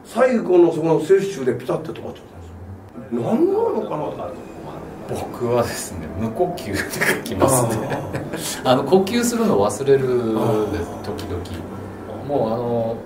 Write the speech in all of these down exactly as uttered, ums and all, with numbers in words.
最後のその接種でピタッと止まっちゃったんですよ。何なのかなと。 僕はですね、無呼吸って書きますね。あの呼吸するの忘れるです時々。もうあの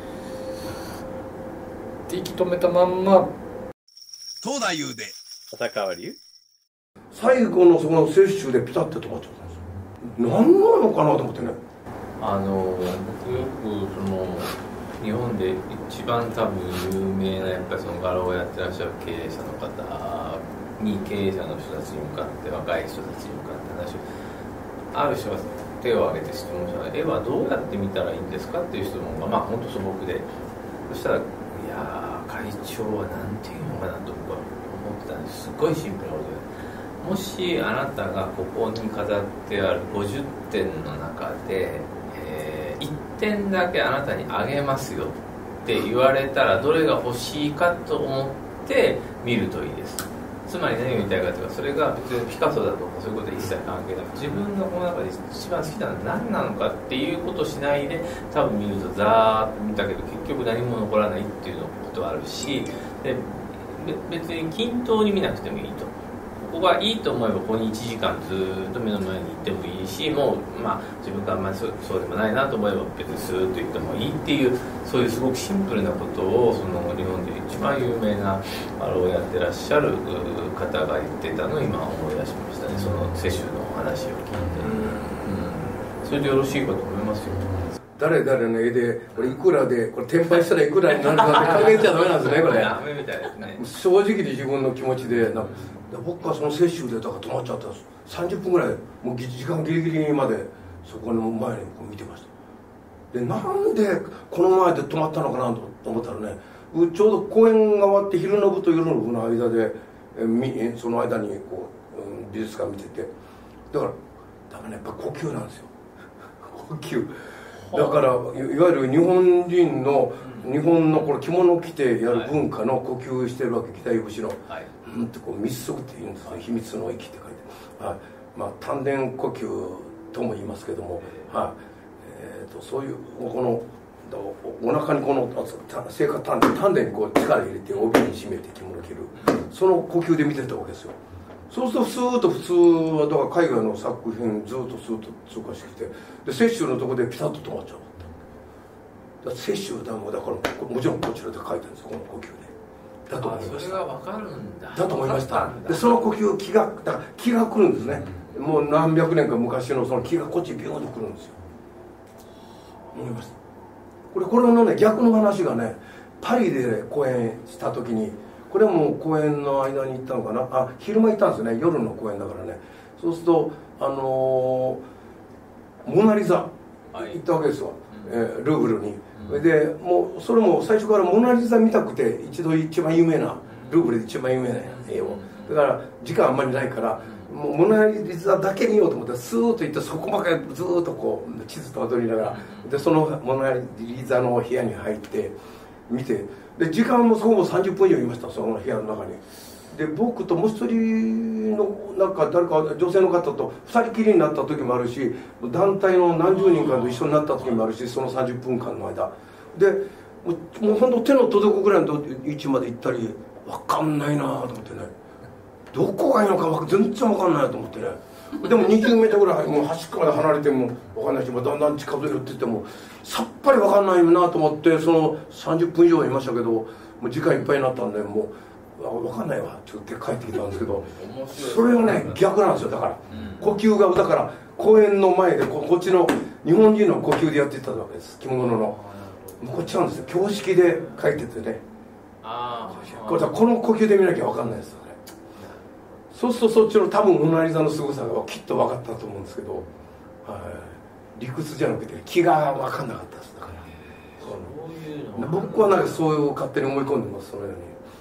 息止めたまんま東大優で戦わり最後のその接種でピタッと止まっちゃったんですよ。何なのかなと思ってね。 あの僕よくその日本で一番多分有名なやっぱりその画廊をやってらっしゃる経営者の方に経営者の人たちに向かって若い人たちに向かって話をある人が手を挙げて質問したら絵はどうやって見たらいいんですかっていう質問がまあ本当素朴で、そしたらいやー会長は何て言うのかなと僕は思ってたんです。すごいシンプルなことで、もしあなたがここに飾ってあるごじゅってんの中で、えー、いってんだけあなたにあげますよって言われたらどれが欲しいかと思って見るといいです。つまり何を言いたいかというと、それが別にピカソだとかそういうことは一切関係なく、自分のこの中で一番好きなのは何なのかっていうことをしないで多分見るとザーッと見たけど結局何も残らないっていうのことはあるし、で別に均等に見なくてもいいと。ここがいいと思えばここにいちじかんずっと目の前に行ってもいいし、もう、まあ、自分があんまり そ, そうでもないなと思えば別にスーッと行ってもいいっていう、そういうすごくシンプルなことをその日本で一番有名なあれをやってらっしゃる方が言ってたのを今思い出しましたね。その接種の話を聞いて、うん、それでよろしいかと思いますよ。 誰々の絵でこれいくらでこれ転売したらいくらになるかって考えちゃダメなんですねこれ。 ダメみたいですね。 正直に自分の気持ちでなんか僕はその接種でだから止まっちゃったんです。さんじゅっぷんぐらいもう時間ギリギリまでそこの前にこう見てました。でなんでこの前で止まったのかなと思ったらね、ちょうど公演が終わって昼の部と夜の部の間でえその間にこう、うん、美術館見てて、だからだからねやっぱ呼吸なんですよ。呼吸だからいわゆる日本人の、うん、日本のこれ着物を着てやる文化の呼吸してるわけ、北い節の、はい、うんってこう密足って言うんですよ、はい、秘密の息って書いて、はい、まあ丹田呼吸とも言いますけども、はい、えー、とそういうこのお腹にこの生活丹田丹田にこう力入れて帯に締めて着物を着る、その呼吸で見てたわけですよ。そうするとスーッと普通はだから海外の作品ずっとスーッと通過してきて、で摂取のとこでピタッと止まっちゃう。だから摂取だもだからもちろんこちらで書いてるんですよ、この呼吸で。だと思いました。 それが分かるんだ。 だと思いました。でその呼吸気がだから気が来るんですね。うん、もう何百年か昔のその気がこっちにビューンと来るんですよ。思いました。これこれのね逆の話がねパリで公演した時に。これも公演の間に行ったのかなあ、昼間行ったんですよね、夜の公演だからね。そうするとあのー、モナリザ行ったわけですよ、はい、えー、ルーブルに、うん、でもうそれも最初からモナリザ見たくて一度一番有名なルーブルで一番有名な絵を、だから時間あんまりないからもうモナリザだけ見ようと思ってスーッと行ってそこばかりずーっとこう地図と踊りながらでそのモナリザの部屋に入って見て、で時間もそこもさんじゅっぷん以上いました、その部屋の中に。で僕ともう一人のなんか誰か女性の方とふたりきりになった時もあるし、団体の何十人かと一緒になった時もあるし、そのさんじゅっぷんかんの間でもう本当手の届くぐらいの位置まで行ったり分かんないなと思ってね、どこがいいのか全然分かんないと思ってね。でもにじゅうメートルぐらいもう端っこまで離れても分かんないし、だんだん近づいてってもさっぱり分かんないなと思って、そのさんじゅっぷん以上いましたけどもう時間いっぱいになったんでもう分かんないわちょっと帰ってきたんですけどそれがね逆なんですよ。だから呼吸がだから公演の前で こ, こっちの日本人の呼吸でやってたわけです、着物の。こっちなんですよ、標識で書いててね、あこれこの呼吸で見なきゃ分かんないですよね。そうするとそっちの多分モナリザの凄さがきっと分かったと思うんですけど、はい、理屈じゃなくて気が分かんなかったです。だからそういうの僕はなんかそういう勝手に思い込んでます、そのよ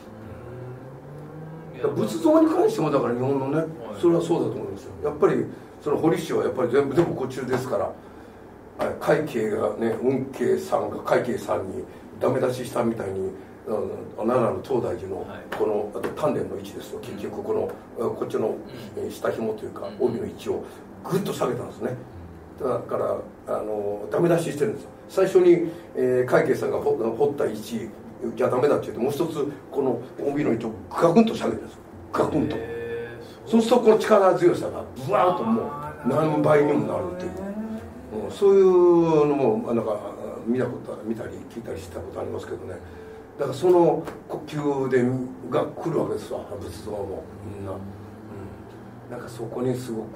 うに。仏像に関してもだから日本のねそれはそうだと思うんですよ。やっぱりその堀師はやっぱり全部全部こっちですから、快慶がね運慶さんが快慶さんにダメ出ししたみたいに奈良の東大寺のこのあと丹田の位置ですよ、結局このこっちの下紐というか帯の位置をグッと下げたんですね。だからあのダメ出ししてるんですよ。最初に、えー、快慶さんが掘った位置言っちゃダメだって言ってもう一つこの帯の位置をガクンと下げるんですよ。ガクンと。そうするとこの力強さがブワーッともう何倍にもなるっていう、うん、そういうのもなんか見たこと見たり聞いたりしたことありますけどね。だからその呼吸でが来るわけですわ、仏像もみんな、うん、なんかそこにすごく、うん、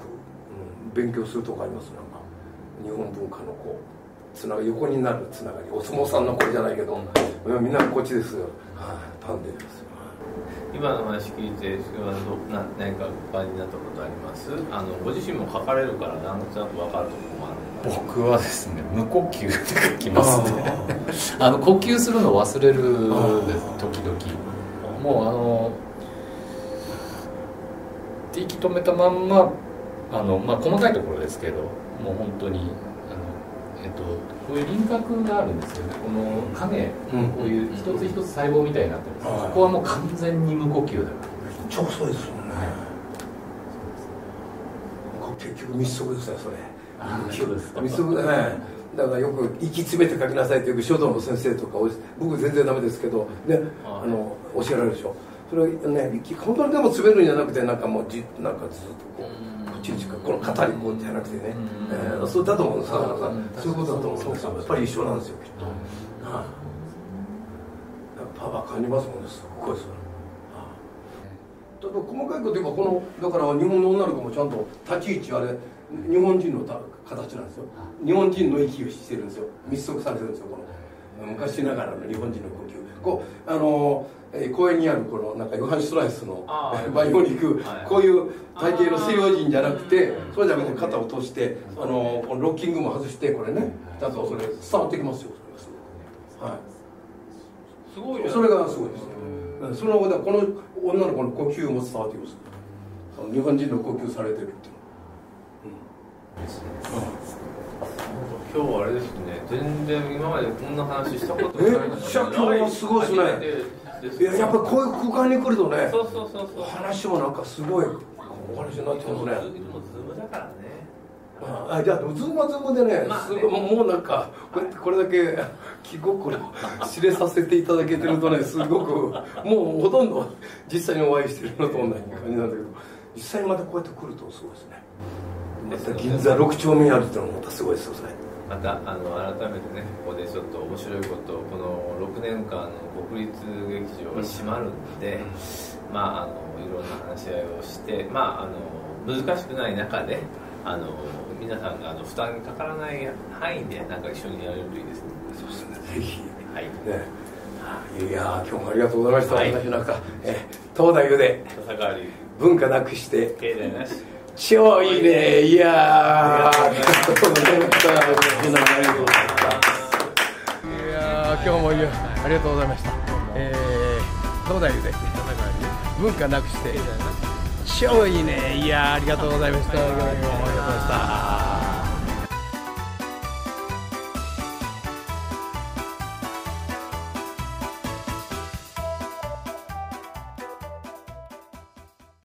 勉強するとこあります。なんか日本文化のこうつなが横になるつながり、お相撲さんのこれじゃないけど、うん、みんなこっちですよ、はい、パンデですよ。 今の話聞いてな何か場になったことあります？あのご自身も書かれるからなんとなく分かるところもある。 僕はですね、無呼吸で書きますね。あの呼吸するのを忘れるです時々。もうあの息止めたまんま、あのまあ細かいところですけど、もう本当にあのえっとこういう輪郭があるんですよね。この影、うん、こういう一つ一つ細胞みたいになってるんです。ここはもう完全に無呼吸だから。 超そうですよね。はい、結局密足ですね、それ。密足でね。だからよく息詰めて書きなさいってよく書道の先生とか僕全然ダメですけどね、あの教えられるでしょ。それね、本当にでも詰めるんじゃなくてなんかもうじなんかずっとこうこっちにこの肩にこうじゃなくてね、えー、そうだと思うんですよ。そういうことだと思うんですよ。やっぱり一緒なんですよきっと。はあ、パワー感じますもんね。すごいですよ。ただ細かいこと言えばこのだから日本の女の子もちゃんと立ち位置あれ日本人の形なんですよ。日本人の息をしてるんですよ。密足されてるんですよ。この昔ながらの日本人の呼吸。こうあのー、公園にあるこのなんかヨハン・シュトライスの培養肉、こういう体型の西洋人じゃなくて、そうじゃなくて肩を通して、あのー、このロッキングも外してこれね、ちゃんとそれ伝わってきますよ。それがすごい。はい。すごい。それがすごいですね。そのこの女の子の呼吸も伝わってきます。日本人の呼吸されてるっていう。 今日はあれですね、全然今までこんな話したことないのに。 めっちゃ今日はすごいですね。いや、やっぱりこういう空間に来るとね、そうそうそうそう、話もなんかすごいお話になってますね。 でもズームだからね。 あ、じゃあズームはズームでね、まあ、ねもうなんかこれ、これだけ気心知れさせていただけてるとね、すごくもうほとんど実際にお会いしてるのと同じ感じなんだけど、実際にまたこうやって来るとすごいですね。また銀座ろく丁目にあるっていうのもまたすごいですよね。 またあの改めてね、ここでちょっと面白いことを、このろくねんかんの国立劇場が閉まるんで、うん、まああのいろんな話し合いをして、まああの難しくない中で、あの皆さんがあの負担にかからない範囲でなんか一緒にやれるといいですね。 そうですね。ぜひ。 はい。 ね、いや今日もありがとうございました。はい、私なんかえ東大で文化なくして経済なし。 超いいね。いやー、ありがとうございました。いやー、今日もありがとうございました。えー、東大で文化なくして超いいね。いやー、ありがとうございました。ありがとうございました。